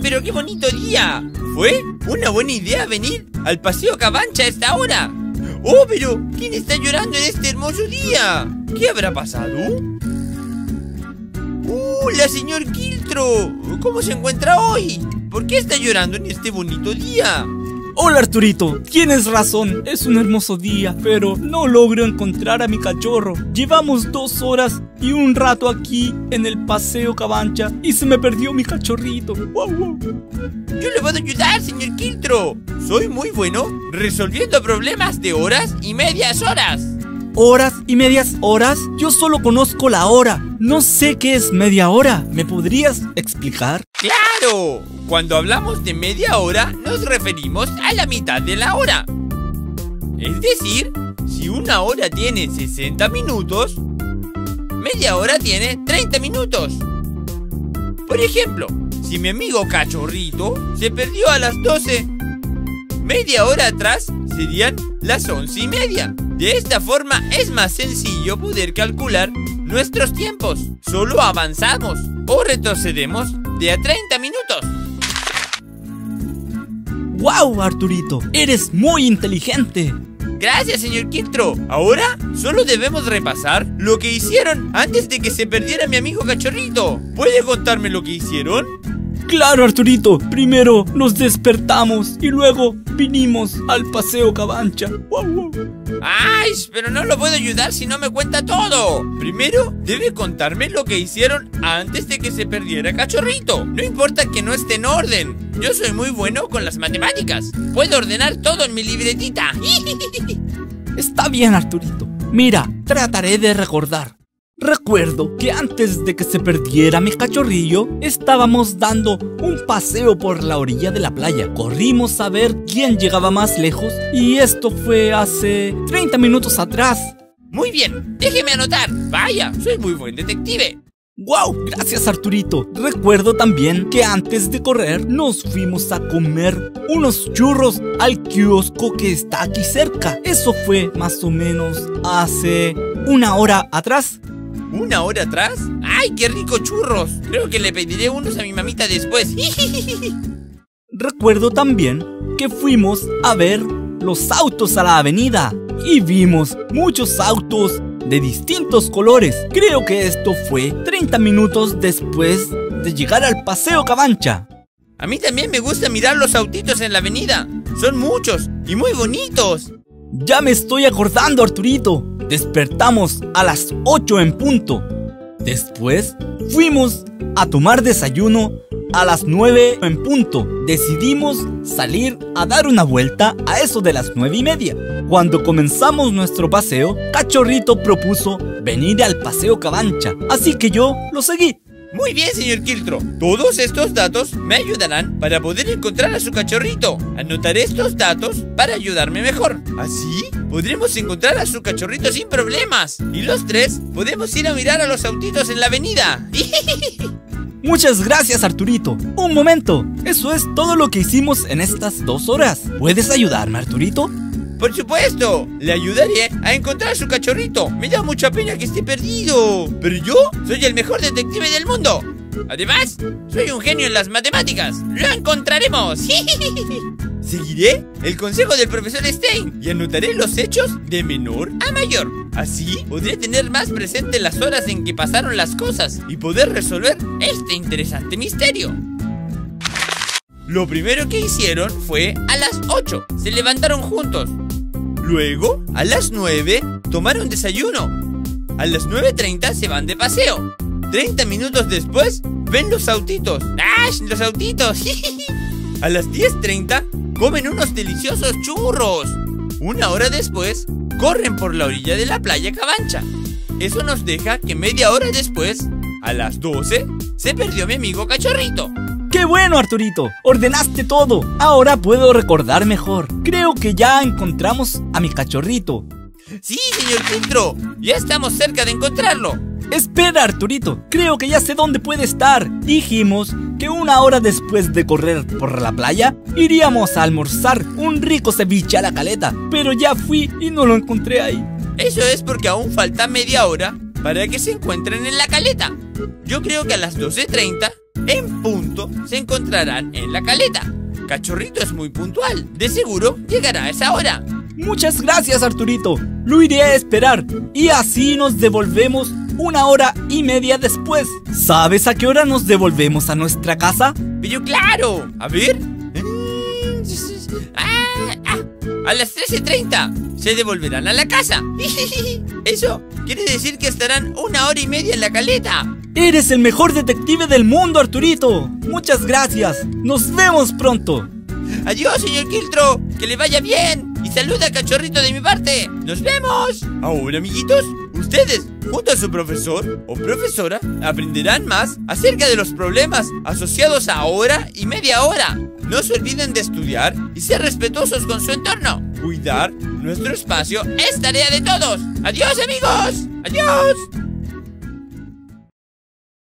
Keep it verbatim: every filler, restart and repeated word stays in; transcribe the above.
pero qué bonito día! ¿Fue una buena idea venir al Paseo Cabancha a esta hora? ¡Oh, pero! ¿Quién está llorando en este hermoso día? ¿Qué habrá pasado? ¡Hola, señor Quiltro! ¿Cómo se encuentra hoy? ¿Por qué está llorando en este bonito día? Hola, Arturito, tienes razón, es un hermoso día, pero no logro encontrar a mi cachorro. Llevamos dos horas y un rato aquí en el Paseo Cabancha y se me perdió mi cachorrito. Wow, wow. Yo le puedo ayudar, señor Quiltro. Soy muy bueno resolviendo problemas de horas y medias horas. ¿Horas y medias horas? Yo solo conozco la hora, no sé qué es media hora. ¿Me podrías explicar? ¡Claro! Cuando hablamos de media hora, nos referimos a la mitad de la hora. Es decir, si una hora tiene sesenta minutos, media hora tiene treinta minutos. Por ejemplo, si mi amigo Cachorrito se perdió a las doce, media hora atrás serían las once y media. De esta forma es más sencillo poder calcular nuestros tiempos. Solo avanzamos o retrocedemos de a treinta minutos. ¡Wow, Arturito! ¡Eres muy inteligente! Gracias, señor Quiltro. Ahora solo debemos repasar lo que hicieron antes de que se perdiera mi amigo Cachorrito. ¿Puede contarme lo que hicieron? ¡Claro, Arturito! Primero nos despertamos y luego vinimos al Paseo Cabancha. ¡Wow, wow! ¡Ay! Pero no lo puedo ayudar si no me cuenta todo. Primero debe contarme lo que hicieron antes de que se perdiera Cachorrito. No importa que no esté en orden. Yo soy muy bueno con las matemáticas. Puedo ordenar todo en mi libretita. Está bien, Arturito. Mira, trataré de recordar. Recuerdo que antes de que se perdiera mi cachorrillo, estábamos dando un paseo por la orilla de la playa. Corrimos a ver quién llegaba más lejos y esto fue hace treinta minutos atrás. Muy bien, déjeme anotar. Vaya, soy muy buen detective. ¡Wow! Gracias, Arturito. Recuerdo también que antes de correr nos fuimos a comer unos churros al kiosco que está aquí cerca. Eso fue más o menos hace una hora atrás. ¿Una hora atrás? ¡Ay, qué rico churros! Creo que le pediré unos a mi mamita después. Recuerdo también que fuimos a ver los autos a la avenida y vimos muchos autos de distintos colores. Creo que esto fue treinta minutos después de llegar al Paseo Cabancha. A mí también me gusta mirar los autitos en la avenida. Son muchos y muy bonitos. Ya me estoy acordando, Arturito. Despertamos a las ocho en punto. Después fuimos a tomar desayuno a las nueve en punto. Decidimos salir a dar una vuelta a eso de las nueve y media. Cuando comenzamos nuestro paseo, Cachorrito propuso venir al Paseo Cabancha, así que yo lo seguí. Muy bien, señor Quiltro. Todos estos datos me ayudarán para poder encontrar a su cachorrito. Anotaré estos datos para ayudarme mejor. Así podremos encontrar a su cachorrito sin problemas. Y los tres podemos ir a mirar a los autitos en la avenida. Muchas gracias, Arturito. Un momento, eso es todo lo que hicimos en estas dos horas. ¿Puedes ayudarme, Arturito? Por supuesto, le ayudaré a encontrar a su cachorrito. Me da mucha pena que esté perdido, pero yo soy el mejor detective del mundo. Además, soy un genio en las matemáticas. ¡Lo encontraremos! Seguiré el consejo del profesor Stein y anotaré los hechos de menor a mayor. Así podré tener más presente las horas en que pasaron las cosas y poder resolver este interesante misterio. Lo primero que hicieron fue a las ocho, se levantaron juntos. Luego, a las nueve, tomaron desayuno. A las nueve treinta se van de paseo. treinta minutos después, ven los autitos. ¡Ah! ¡Los autitos! A las diez treinta, comen unos deliciosos churros. Una hora después, corren por la orilla de la playa Cabancha. Eso nos deja que media hora después, a las doce, se perdió mi amigo Cachorrito. ¡Qué bueno, Arturito! Ordenaste todo. Ahora puedo recordar mejor. Creo que ya encontramos a mi cachorrito. Sí, señor Quiltro. Ya estamos cerca de encontrarlo. Espera, Arturito. Creo que ya sé dónde puede estar. Dijimos que una hora después de correr por la playa, iríamos a almorzar un rico ceviche a la caleta. Pero ya fui y no lo encontré ahí. Eso es porque aún falta media hora para que se encuentren en la caleta. Yo creo que a las doce treinta en punto se encontrarán en la caleta. Cachorrito es muy puntual. De seguro llegará a esa hora. Muchas gracias, Arturito. Lo iré a esperar y así nos devolvemos una hora y media después. ¿Sabes a qué hora nos devolvemos a nuestra casa? Pero claro. A ver. Ah, ah, a las trece treinta se devolverán a la casa. Eso quiere decir que estarán una hora y media en la caleta. Eres el mejor detective del mundo, Arturito. Muchas gracias. Nos vemos pronto. Adiós, señor Quiltro. Que le vaya bien. Y saluda a Cachorrito de mi parte. ¡Nos vemos! Ahora, amiguitos, ustedes, junto a su profesor o profesora, aprenderán más acerca de los problemas asociados a hora y media hora. No se olviden de estudiar y ser respetuosos con su entorno. Cuidar nuestro espacio es tarea de todos. ¡Adiós, amigos! ¡Adiós!